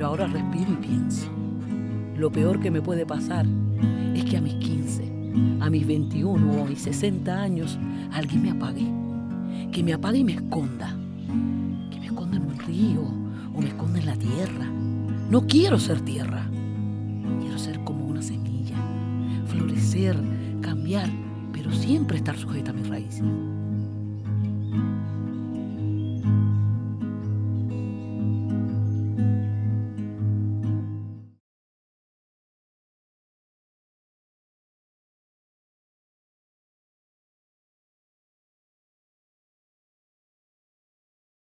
ahora respiro y pienso. Lo peor que me puede pasar es que a mis 15, a mis 21 o a mis 60 años alguien me apague. Que me apague y me esconda. Que me esconda en un río o me esconda en la tierra. No quiero ser tierra. Quiero ser como una semilla. Florecer, cambiar, pero siempre estar sujeta a mis raíces.